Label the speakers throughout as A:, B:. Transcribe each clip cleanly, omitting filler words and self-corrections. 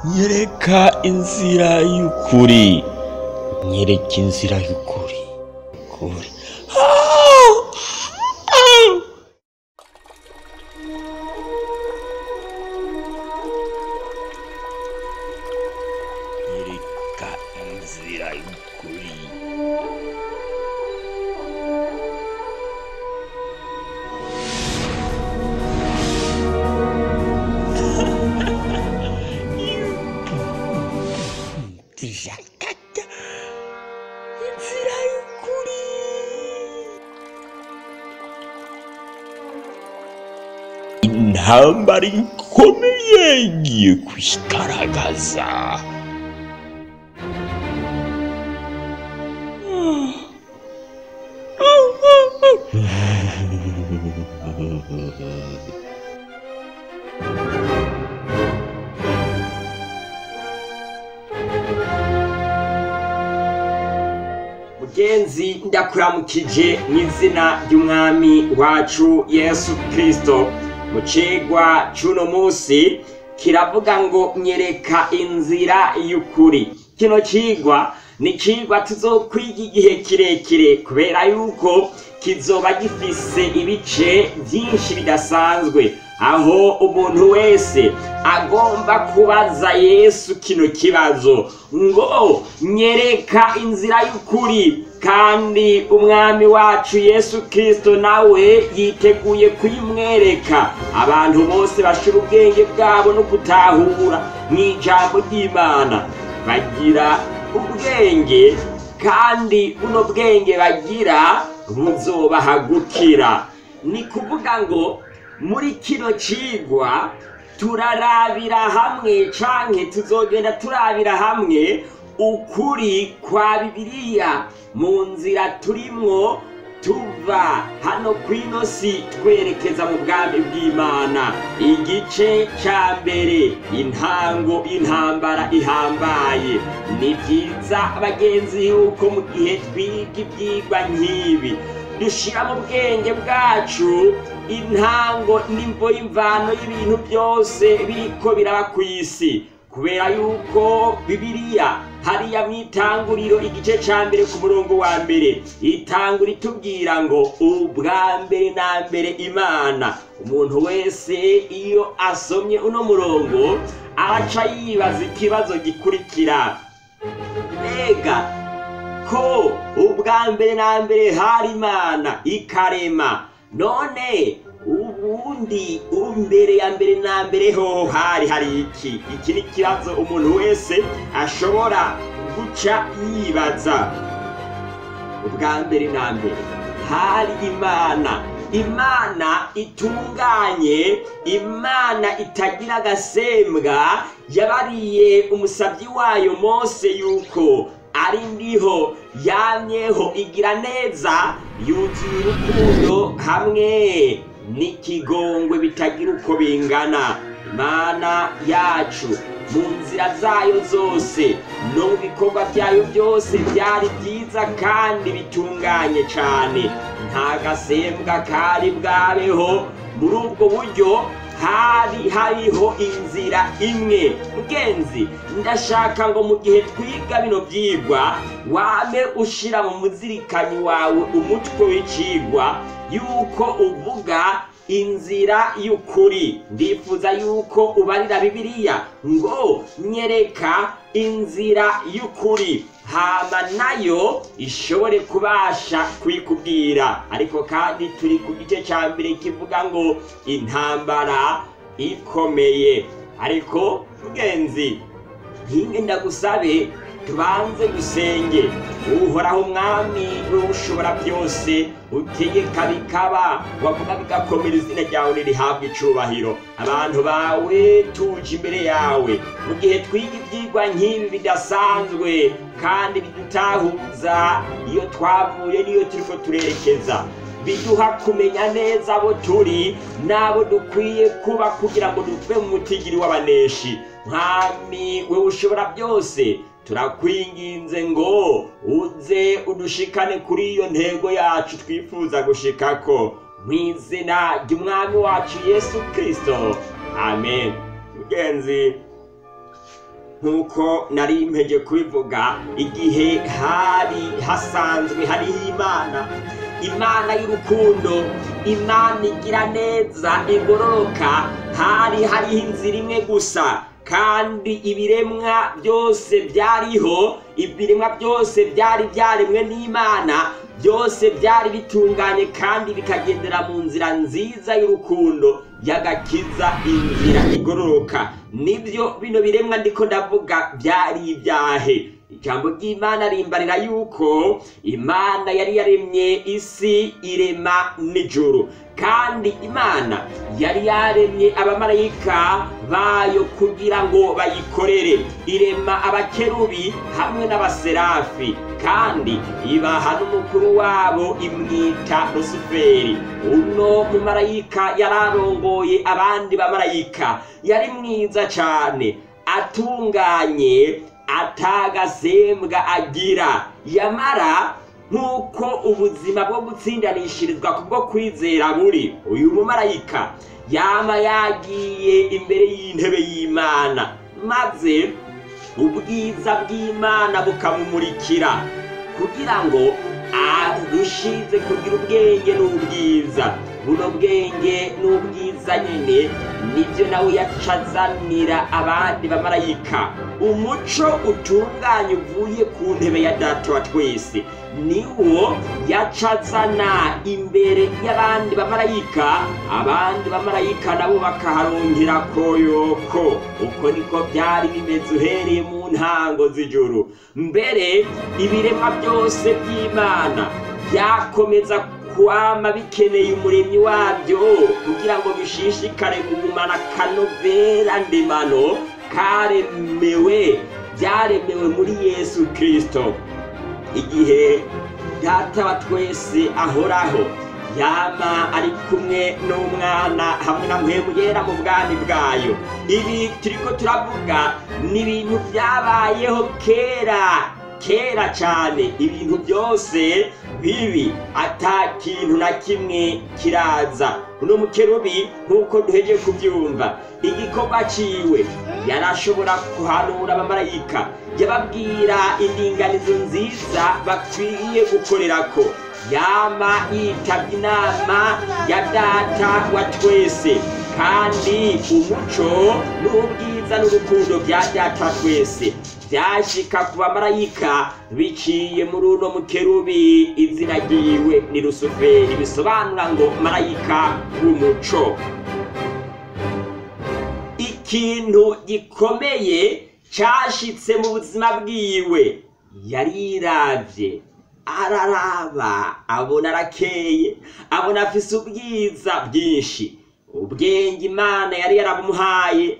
A: nyereka inzira y'ukuri, nyereka inzira y'ukuri, ukuri. Nyereka inzira y'ukuri. Ndishaka inzira y'ukuri. Intambara ikomeye igiye kwigaragaza.
B: Mugenzi ndakuramukije mu izina ry'umwami wacu Yesu Kristo. Mu cigwa c'uno musi kiravuga ngo nyereka inzira y'ukuri. Kino cigwa ni cigwa tuzokwiga igihe kirekire kubera yuko kizoba gifise ibice vyinshi bidasanzwe, aho umuntu wese agomba kubaza Yesu kino kibazo ngo nyereka inzira y'ukuri, kandi umwami wacu Yesu Kristo nawe yiteguye kuyimwereka. Abantu bose bashira ubwenge bwabo no gutahura mw'ijambo ry'Imana bagira ubwenge, kandi buno bwenge bagira buzobahagukira. Ni kuvuga ngo muri kino cigwa turarabira hamwe canke tuzogenda turabira hamwe ukuri kwa Bibiliya mu nzira turimwo tuva hano kwino si twerekeza mu bwami bw'Imana. Igice ca mbere, intango y'intambara ihambaye. Ni vyiza bagenzi yuko mu gihe twiga ivyigwa nk'ibi dushira mu bwenge bwacu intango n'imvo y'imvano y'ibintu byose biriko biraba kw'isi, kubera yuko Bibiliya hariya mw'itanguriro igice ca mbere ku murongo wa mbere itangura itubwira ngo ubwa mbere na mbere Imana. Umuntu wese iyo asomye uno murongo araca yibaza ikibazo gikurikira: mbega ko ubwa mbere na mbere hari Imana ikarema, none ubundi mbere ya mbere na mbere ho hari iki? Iki ni ikibazo umuntu wese ashobora guca yibaza. Ubwa mbere na mbere hari Imana, Imana itunganye, Imana itagira agasembwa. Yabariye umusavyi wayo Mose yuko ari ndiho yamyeho igira neza, yuzuye urukundo hamwe n'ikigongwe bitagira uko bingana. Imana yacu mu nzira zayo zose no mu bikorwa byayo byose byari byiza kandi bitunganye cane, nta gasembwa kari bwabeho. Muri ubwo buryo hariho inzira imwe. Mugenzi, ndashaka ngo mu gihe twiga bino vyigwa wame ushira mu muzirikanyi wawe umutwe w'icigwa yuko uvuga inzira y'ukuri. Ndifuza yuko ubarira Bibiliya ngo nyereka inzira y'ukuri, hama nayo ishobore kubasha kwikubwira. Ariko kandi turi ku gice ca mbere kivuga ngo intambara ikomeye. Ariko mugenzi, ntinge ndagusabe tubanze dusenge. Uhoraho mwami ushobora byose, utegeka bikaba, wavuga bigakomera, izina ryawe nirihabwe icubahiro. Abantu bawe tuje imbere yawe mu gihe twiga ivyigwa nk'ibi bidasanzwe kandi bidutahuza iyo twavuye n'iyo turiko turerekeza, biduha kumenya neza abo turi n'abo dukwiye kuba kugira ngo duve mu mutigiri w'abaneshi. Mwami wewe ushobora byose, turakwinginze ngo uze udushikane kuri iyo ntego yacu twifuza gushikako, mw'izina ry'umwami wacu Yesu Kristo, amen. Mugenzi, nk'uko nari mpeje kubivuga, igihe hari hasanzwe hariho imana y'urukundo, imana igira neza igororoka, hariho inzira imwe gusa, kandi ibiremwa byose byariho, ibiremwa byose byari byaremwe n'Imana, byose byari bitunganye kandi bikagendera mu nzira nziza y'urukundo y'agakiza, inzira igororoka. Nibyo bino biremwa ndiko ndavuga byari ibyahe. Ijambo ry'Imana rimbarira yuko Imana yari yaremye isi irema n'ijuru, kandi Imana yari yaremye abamarayika bayo kugira ngo bayikorere, irema abakerubi hamwe n'abaserafi, kandi ibaha n'umukuru wabo imwita Lusiferi. Uno mumarayika yararongoye abandi bamarayika, yari mwiza cyane, atunganye, atagasembwa agira. Yamara nk'uko ubuzima bwo gutsindanishirizwa kubwo kwizera buri, uyu mumarayika yama yagiye imbere y'intebe y'Imana, maze ubwiza bw'Imana bukamumurikira kugira ngo arushize kugira ubwenge n'ubwiza. Buno bwenge n'ubwiza nyene nibyo nawe yacazanira abandi bamarayika. Umuco utunganye uvuye ku ntebe ya Data wa twese niwo yacazana imbere y'abandi bamarayika, abandi bamarayika nabo bakaharonkera koyoko. Uko niko byari bimeze uhereye mu ntango z'ijuru. Mbere ibiremwa byose by'Imana byakomeza kwama bikeneye umuremyi wabyo kugira ngo bishishikare kugumana kanovera ndemano byaremewe muri Yesu Kristo. Igihe Data wa twese ahoraho yama ari kumwe n'umwana hamwe na mpwemu yera mu bwami bwayo. Ibi turiko turavuga ni ibintu byabayeho kera cyane, ibintu byose bibi, ata kintu na kimwe kiraza. Uno mukerubi nk'uko duheje kubyumva, igikorwa ciwe yarashobora kuhanura abamarayika, yababwira indinganizo nziza bakwiye gukorerako, yama yitabye inama ya Data wa twese, kandi umuco n'ubwiza n'urukundo bya Data wa twese byashika ku bamarayika biciye muri uno mukerubi. Izina ryiwe ni Lusiferi, bisobanura ngo marayika w'umuco. Ikintu gikomeye cyashitse mu buzima bwiwe, yariravye araraba, abona arakeye, abona afise ubwiza bwinshi. Ubwenge Imana yari yarabumuhaye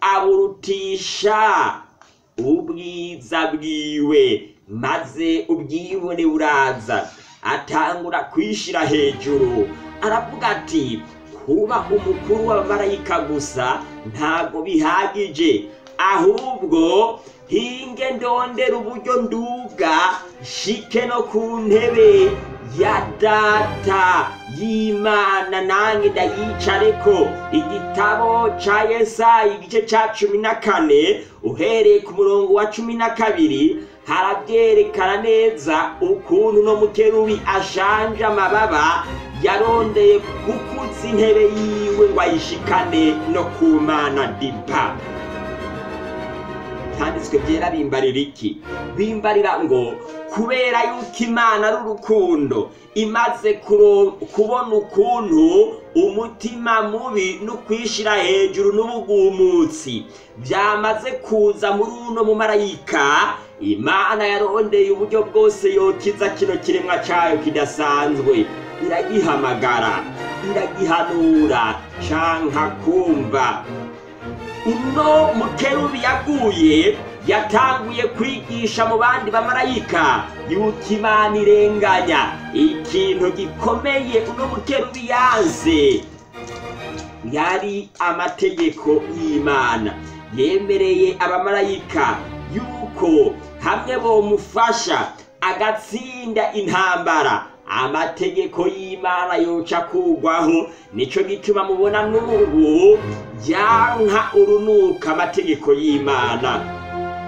B: aburutisha ubwiza bwiwe, maze ubwibone buraza, atangura kwishira hejuru. Aravuga ati, kuba umukuru w'abamarayika gusa ntago bihagije, ahubwo hinge ndondera uburyo nduga shike no ku ntebe ya Data y'Imana, nange ndayicareko. Igitabo ca Yesaya igice ca 14 uhereye ku murongo wa 12 harabyerekana neza ukuntu no mukerubi ashanje amababa yarondeye gukuza intebe yiwe ngo ayishikane no ku Mana dipa. Handitswe byera bimbarira iki? Bimbarira ngo kubera yuko Imana ari urukundo, imaze kubona ukuntu umutima mubi no kwishira hejuru n'ubugumutsi byamaze kuza muri uno mumarayika, Imana yarondeye uburyo bwose yokiza kino kiremwa cyayo kidasanzwe. Iragihamagara, iragihanura, canka kumva. Uno mukerubi yaguye, yatanguye kwigisha mu bandi bamarayika yuko Imana irenganya. Ikintu gikomeye uno mukerubi yanze yari amategeko y'Imana. Yemereye abamarayika yuko hamwe bomufasha agatsinda intambara, amategeko y'Imana yoca kugwaho. Nico gituma mubona n'ubu yanka urunuka amategeko y'Imana.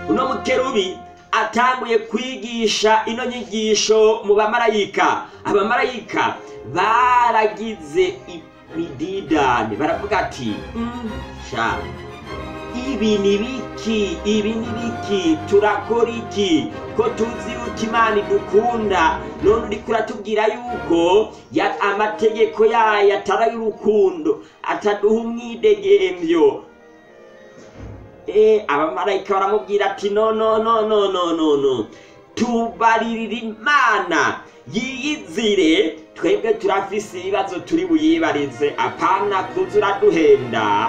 B: uno mukerubi atanguye kwigisha ino nyigisho mu bamarayika, abamarayika baragize imididane, baravuga ati sha ibi ni biki, turakora iki ko tuzi yuko Imana idukunda, none uriko uratubwira yuko amategeko yayo atari y'urukundo, ataduha umwidegemvyo. Abamarayika baramubwira ati no, tubaririra Imana yiyizire, twebwe turafise ibibazo turi buyibarize, apana kuza uraduhenda.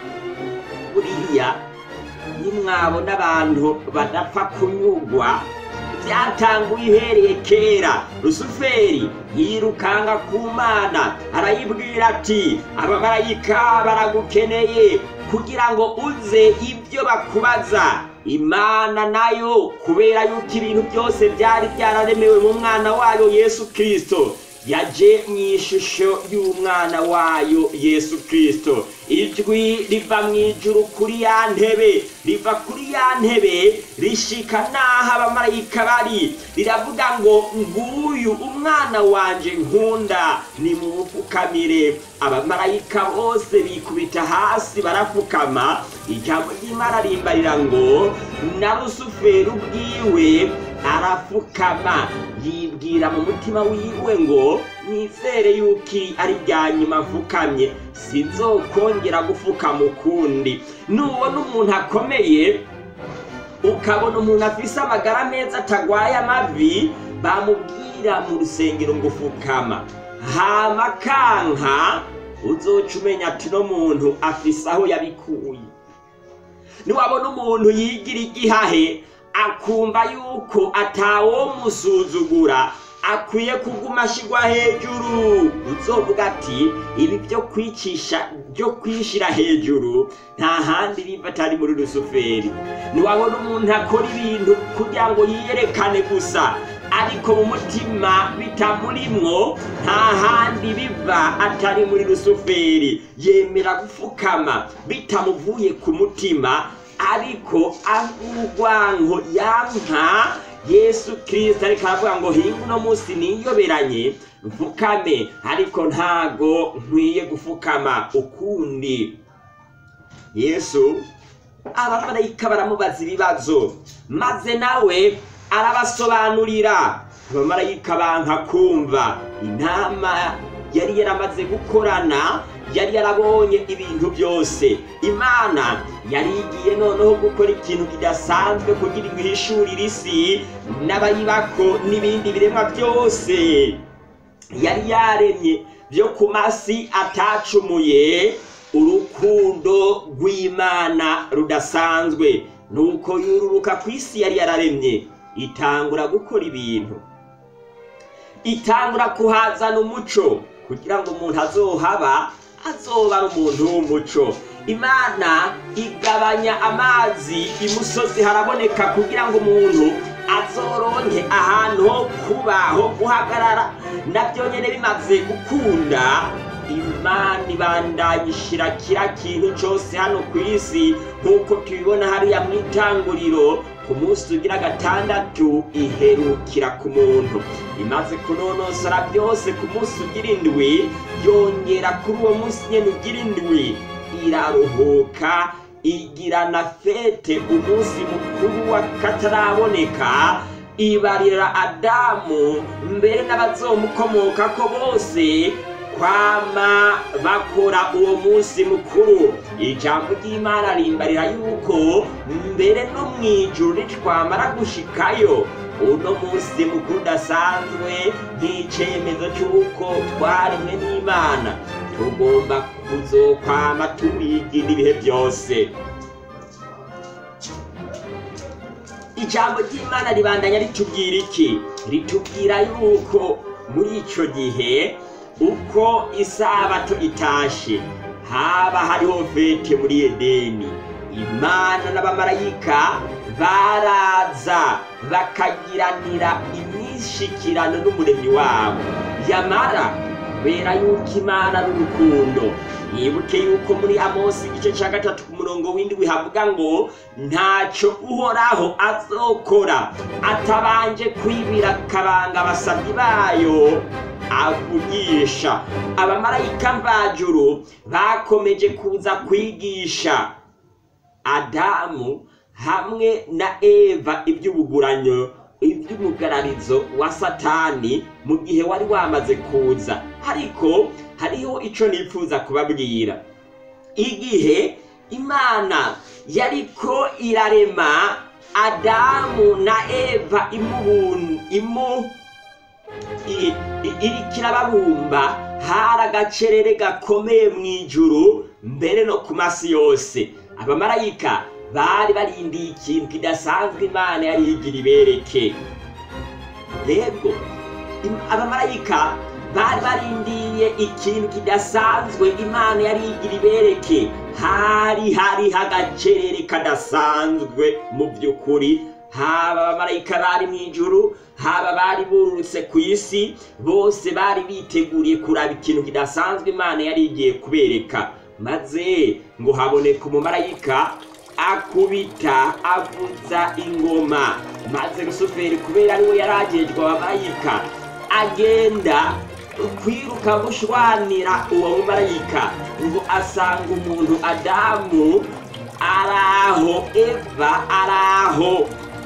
B: Buriya nimwabona abantu badapfa kunyugwa, byatanguye ihereye kera. Rusuferi yirukanga ku Mana, arayibwira ati abamarayika baragukeneye kugira ngo uze ibyo bakubaza. Imana nayo kubera yuko ibintu byose byari byararemewe mu mwana wayo Yesu Kristo, yaje mu ishusho y'umwana wayo Yesu Kristo. Ijwi riva mu ijuru kuri ya ntebe, riva kuri ya ntebe rishika naho abamarayika bari, riravuga ngo nguyu umwana wanje nkunda, nimumupfukamire. Abamarayika bose bikubita hasi barapfukama. Ijambo ry'Imana rimbarira ngo na Rusuferi ubwiwe arapfukama, yibwira mu mutima wiwe ngo nizere yuko ari rya nyuma mfukamye, sinzokongera gufukama ukundi. Nubona umuntu akomeye, ukabona umuntu afise amagara meza atagwaye amavi, bamubwira mu rusengero ngo fukama, hama kanka, uzoca umenya ati no muntu afise aho yabikuye. Niwabona umuntu yigira igihahe, akumva yuko atawomusuzugura, akwiye kuguma ashigwa hejuru, uzovuga ati ibi byo kwishira hejuru nta handi biva atari muri Rusuferi. Niwabona umuntu akora ibintu kugira ngo yiyerekane gusa, ariko mu mutima bitamurimwo, nta handi biva atari muri Rusuferi. Yemera gufukama bitamuvuye ku mutima, ariko ahurwanko yanka Yesu Kristo, ariko aravuga ngo hinga uno munsi niyoberanye mfukame, ariko ntago nkwiye gufukama ukundi. Yesu abamarayika baramubaza ibibazo, maze nawe arabasobanurira. Abamarayika banka kumva. Intama yari yaramaze gukorana, yari yarabonye ibintu byose. Imana yari igiye noneho gukora ikintu kidasanzwe kugira ngo ihishurire isi n'abayibako n'ibindi biremwa byose yari yaremye byo ku masi atacumuye, urukundo rw'Imana rudasanzwe. Nuko yururuka ku isi yari yararemye, itangura gukora ibintu, itangura kuhazana umuco kugira ngo umuntu azohaba azoba ari umuntu w'umuco. Imana igabanya amazi imusozi haraboneka kugira ngo umuntu azoronke ahantu ho kuba, ho guhagarara. Nabyo nyene bimaze gukunda, Imana ibandanya ishira kira kintu cyose hano ku isi, nk'uko tubibona hariya mu itanguriro. Ku munsi ugira gatandatu iherukira ku muntu. Imaze kunonosora byose ku munsi ugira indwi, yongera kuri uwo munsi nyene ugira indwi iraruhuka, igirana fete, umunsi mukuru w'akataraboneka. Ibarira Adamu mbere n'abazomukomoka ko bose kwama bakora uwo munsi mukuru. Ijambo ry'Imana rimbarira yuko mbere no mwijuru ritwamara gushikayo, uno munsi mukuru udasanzwe nk'icemezo cy'uko twaremwe n'Imana, tugomba kuzokwama tubigira ibihe byose. Ijambo ry'Imana ribandanya ritubwira iki? Ritubwira yuko muri ico gihe uko isabato itashe, haba hariho fete muri Edeni. Imana n'abamarayika baraza bakagiranira imishikirano n'umuremyi wabo. Yamara kubera yuko Imana n'urukundo, mwibuke yuko muri Amosi igice cya 3 ku murongo w'indwi havuga ngo ntacyo uhoraho azokora atabanje kwibira akabanga abasabyi bayo avugisha. Abamarayika mvajuru bakomeje kuza kwigisha Adamu hamwe na Eva iby'ubuguranyo iby'umugararizo wa Satani mu gihe wari wamaze kuza. Ariko hariho ico nifuza kubabwira. Igihe Imana yariko irarema Adamu na Eva kirababumba, hari agacerere gakomeye mw'ijuru mbere no ku masi yose. Abamarayika bari barindiye ikintu kidasanzwe Imana yari igira ibereke. Rego abamarayika bari barindiye ikintu kidasanzwe Imana yari igira ibereke. Hari hagacerere kadasanzwe mu by'ukuri. Haba abamarayika bari mw'ijuru, haba bari burutse ku isi, bose bari biteguriye kuraba ikintu kidasanzwe Imana yari igiye kubereka. Maze ngo haboneka umumarayika akubita avuza ingoma, maze Lusuferi kubera ariwe yaragejwe abamarayika agenda kwiruka gushwanira uwo mumarayika ngo asanga umuntu Adamu araho, Eva araho.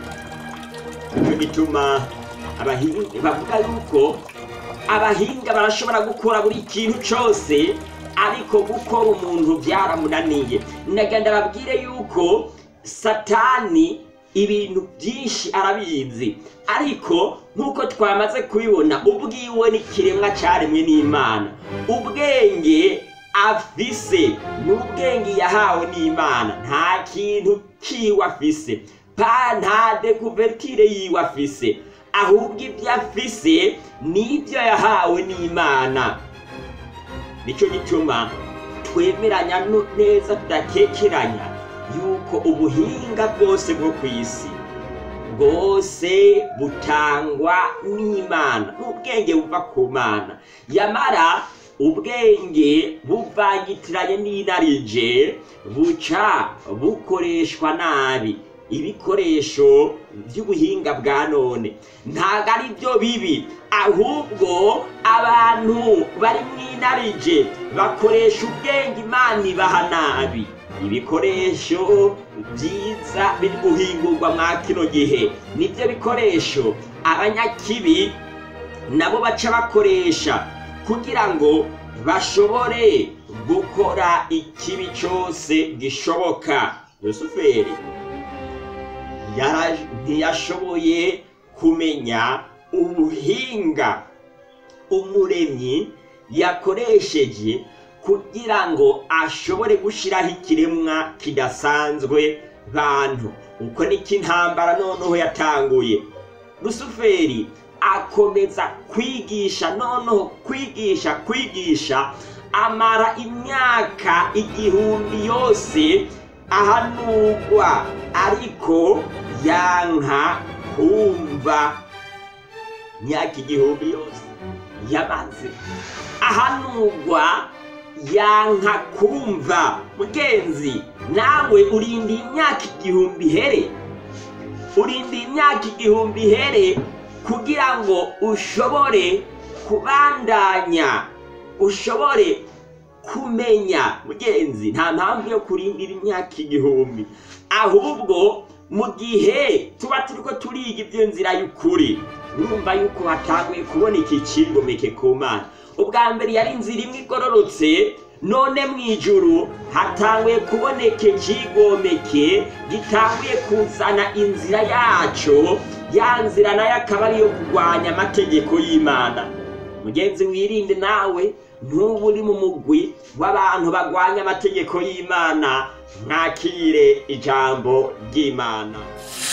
B: Icyo gituma abahinga bavuga yuko abahinga barashobora gukora buri kintu cyose, ariko gukora umuntu byaramunaniye. Ndagenda babwire yuko Satani ibintu byinshi arabizi, ariko nkuko twamaze kubibona ubwiwe n'ikiremwa cyaremwe n'Imana. Ubwenge afise n'ubwenge yahawe n'Imana, nta kintu kiwe afise, nta découverture yiwe afise, ahubwo ibyo afise n'ibyo yahawe n'Imana. Nicyo gituma twemeranya neza tudakekeranya yuko ubuhinga bwose bwo ku isi bwose butangwa n'Imana, n'ubwenge buva ku Mana. Yamara ubwenge buvangitiranye n'inarije buca bukoreshwa nabi. Ibikoresho by'ubuhinga bwa none ntago ari byo bibi, ahubwo abantu bari mwinarije bakoresha ubwenge Imana ibaha nabi. Ibikoresho byiza biri guhingurwa mwa kino gihe nibyo bikoresho abanyakibi nabo baca bakoresha kugira ngo bashobore gukora ikibi cyose gishoboka. Lusuferi ntiyashoboye kumenya ubuhinga umuremyi yakoresheje kugira ngo ashobore gushiraho ikiremwa kidasanzwe bantu. Uko niko intambara noneho yatanguye. Lusuferi akomeza kwigisha, noneho kwigisha amara imyaka 1000 yose ahanurwa, ariko yanka kumva. Imyaka 1000 yose yamaze ahanurwa yanka kumva. Mugenzi, nawe urindi imyaka 1000 here, urindi imyaka 1000 here kugira ngo ushobore kubandanya, ushobore kumenya. Mugenzi, nta mpamvu yo kurindira imyaka 1000, ahubwo mu gihe tuba turiko turiga iby'inzira y'ukuri, urumva yuko hatanguye kubona iki kigomeke ku Mana. Ubwa mbere yari inzira imwe igororotse, none mw'ijuru hatanguye kuboneka ikigomeke gitanguye kuzana inzira yaco. Ya nzira nayo akaba ariyo kurwanya amategeko y'Imana. Mugenzi, wirinde nawe ntubu uri mu mugwi w'abantu bagwanya amategeko y'Imana. Mwakire ijambo ry'Imana.